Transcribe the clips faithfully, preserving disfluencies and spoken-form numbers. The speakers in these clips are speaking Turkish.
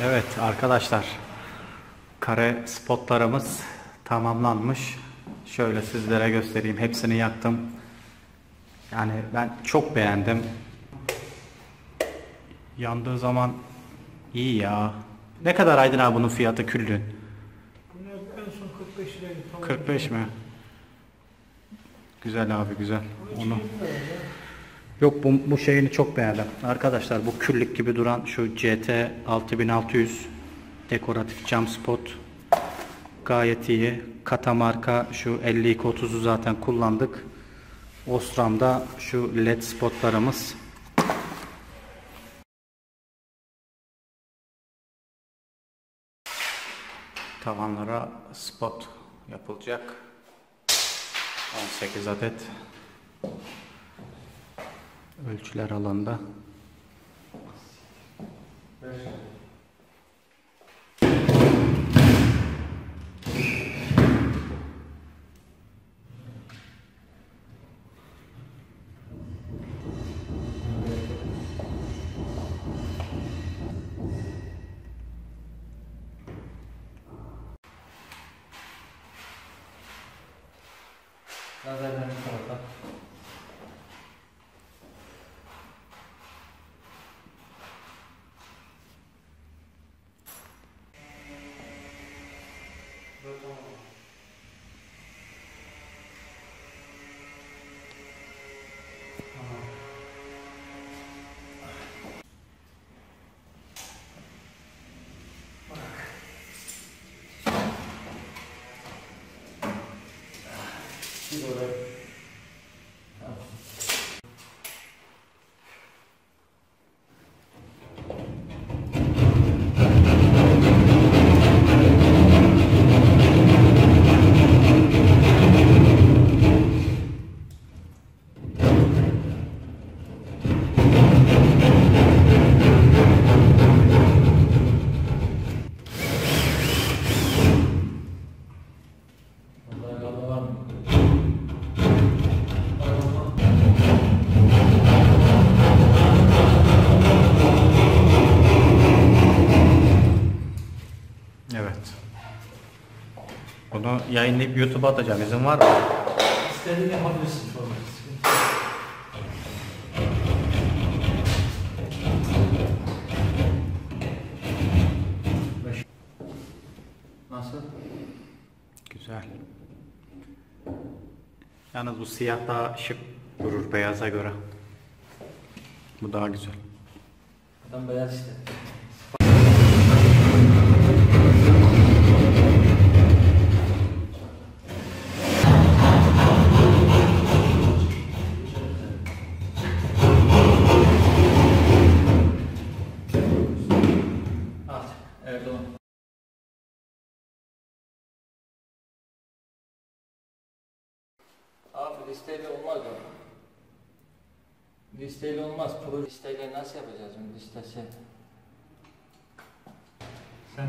Evet arkadaşlar, kare spotlarımız tamamlanmış. Şöyle sizlere göstereyim. Hepsini yaktım. Yani ben çok beğendim. Yandığı zaman iyi ya. Ne kadar Aydın abi bunun fiyatı küllü? Bunlar en son kırk beş liraydı. kırk beş mi? Güzel abi, güzel. Onu Yok, bu, bu şeyini çok beğendim. Arkadaşlar bu küllük gibi duran şu C T altı bin altı yüz dekoratif cam spot gayet iyi. Kata marka şu elli iki otuzu zaten kullandık. Osram'da şu led spotlarımız. Tavanlara spot yapılacak. on sekiz adet. Ölçüler alanda. Lazerden bir tarafa. Bir oraya. Tamam. Evet. Bunu yayınlayıp YouTube'a atacağım. İzin var mı? İstediğini yapabilirsin şu an. Nasıl? Güzel. Yalnız bu siyah daha şık durur beyaza göre. Bu daha güzel. Adam beyaz işte. At. Erdoğan. Abi listeyle olmaz o. Listeyle olmaz. Pro listeyle nasıl yapacağız bunu listesi? Sen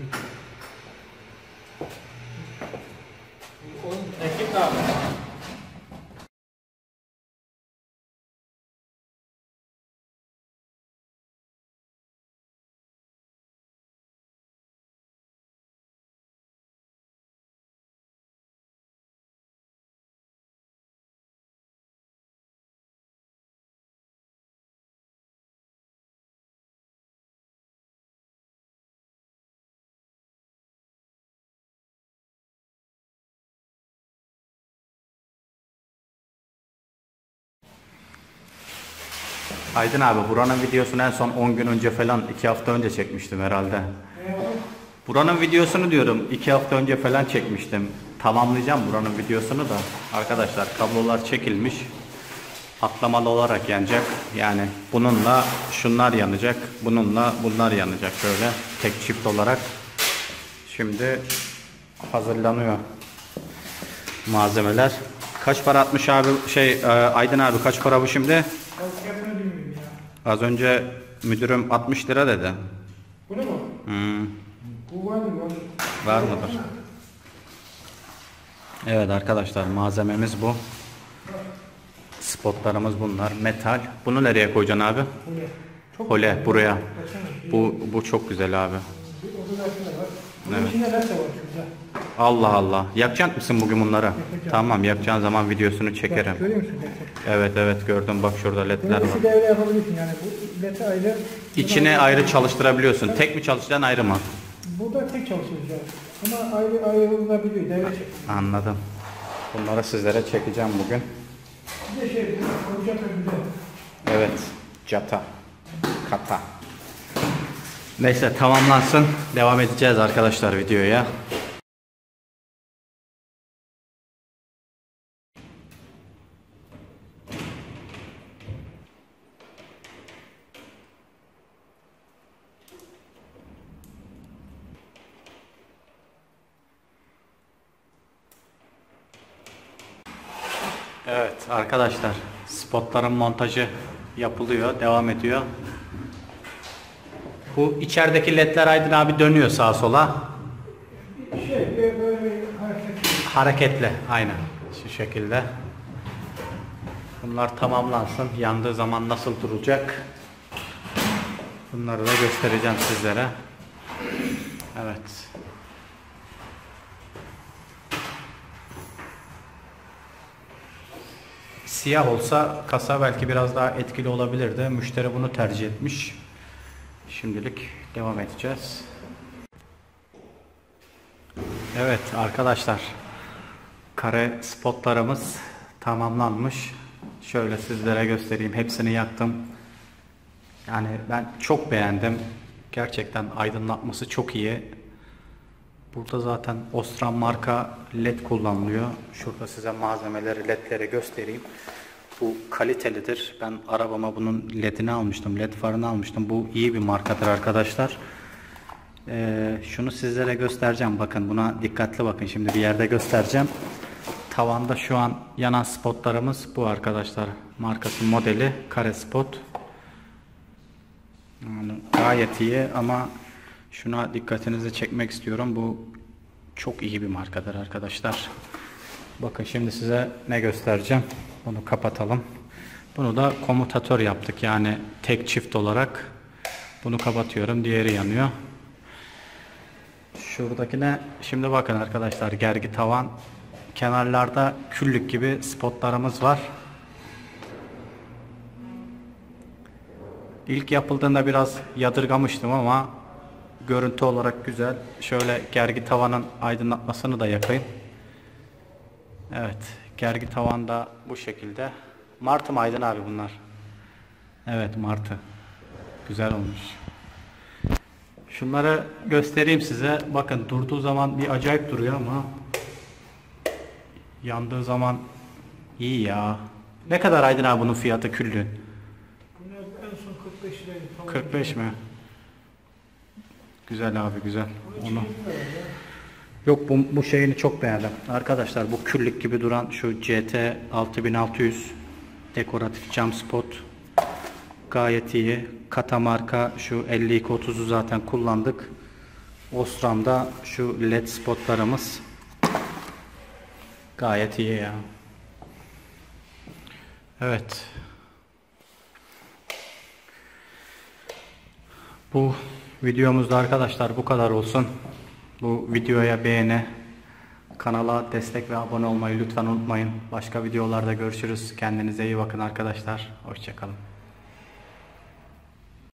Onun ekip ne yapıyor? Aydın abi, buranın videosunu en son on gün önce falan, iki hafta önce çekmiştim herhalde. Buranın videosunu diyorum iki hafta önce falan çekmiştim. Tamamlayacağım buranın videosunu da. Arkadaşlar kablolar çekilmiş. Atlamalı olarak yanacak. Yani bununla şunlar yanacak. Bununla bunlar yanacak böyle. Tek çift olarak. Şimdi hazırlanıyor malzemeler. Kaç para atmış abi şey Aydın abi, kaç para bu şimdi? fiyatını bilmiyorum ya. Az önce müdürüm altmış lira dedi. Bunu mu? Hmm. Bu var mı? Var mıdır? Evet arkadaşlar, malzememiz bu. Spotlarımız bunlar. Metal. Bunu nereye koyacaksın abi? Hole. Çok Hole buraya. Baksana. Bu bu çok güzel abi. Bir otomatik var. Bunun Evet. içinde led de var şurada. Allah Allah. Yakacak mısın bugün bunları? Yakacağım. Tamam, yakacağın zaman videosunu çekerim. Bak, görüyor musun led'i? Evet evet gördüm, bak şurada ledler Bunu var. iki devre yapabilirsin yani bu led'i ayrı. İçine bunu ayrı çalıştırabiliyorsun. Tek mi çalışacaksın, ayrı mı? Burada tek çalışacağız. Ama ayrı ayrılabiliyor. Devre çek. Anladım. Bunları sizlere çekeceğim bugün. Bir de şey, olacak bir de. Evet. Cata. Kata. Neyse tamamlansın. Devam edeceğiz arkadaşlar videoya. Evet arkadaşlar, spotların montajı yapılıyor, devam ediyor. Bu içerideki ledler Aydın abi dönüyor sağa sola. Şey, böyle böyle hareket. Hareketli, aynen şu şekilde. Bunlar tamamlansın, yandığı zaman nasıl duracak? Bunları da göstereceğim sizlere. Evet. Siyah olsa kasa belki biraz daha etkili olabilirdi. Müşteri bunu tercih etmiş. Şimdilik devam edeceğiz. Evet arkadaşlar, kare spotlarımız tamamlanmış. Şöyle sizlere göstereyim. Hepsini yaktım. Yani ben çok beğendim. Gerçekten aydınlatması çok iyi. Burada zaten Osram marka led kullanılıyor. Şurada size malzemeleri, ledleri göstereyim. Bu kalitelidir. Ben arabama bunun ledini almıştım. Led farını almıştım. Bu iyi bir markadır arkadaşlar. Ee, şunu sizlere göstereceğim. Bakın buna dikkatli bakın. Şimdi bir yerde göstereceğim. Tavanda şu an yanan spotlarımız bu arkadaşlar. Markası, modeli kare spot. Yani gayet iyi ama şuna dikkatinizi çekmek istiyorum. Bu çok iyi bir markadır arkadaşlar. Bakın şimdi size ne göstereceğim. Bunu kapatalım. Bunu da komutatör yaptık. Yani tek çift olarak bunu kapatıyorum. Diğeri yanıyor. Şuradakine şimdi bakın arkadaşlar, gergi tavan. Kenarlarda küllük gibi spotlarımız var. İlk yapıldığında biraz yadırgamıştım ama görüntü olarak güzel. Şöyle gergi tavanın aydınlatmasını da yakayım. Evet, gergi tavan da bu şekilde. Martı mı Aydın abi bunlar? Evet, martı. Güzel olmuş. Şunları göstereyim size. Bakın durduğu zaman bir acayip duruyor ama yandığı zaman iyi ya. Ne kadar Aydın abi bunun fiyatı küllü? Bunu en son kırk beş liraydı. kırk beş mi? Güzel abi, güzel. Onu. Yok bu, bu şeyini çok beğendim. Arkadaşlar bu küllük gibi duran şu C T altı bin altı yüz dekoratif cam spot gayet iyi. Kata marka şu elli iki otuzu zaten kullandık. Osram'da şu led spotlarımız gayet iyi ya. Evet. Bu videomuzda arkadaşlar bu kadar olsun. Bu videoya beğeni, kanala destek ve abone olmayı lütfen unutmayın. Başka videolarda görüşürüz. Kendinize iyi bakın arkadaşlar. Hoşça kalın.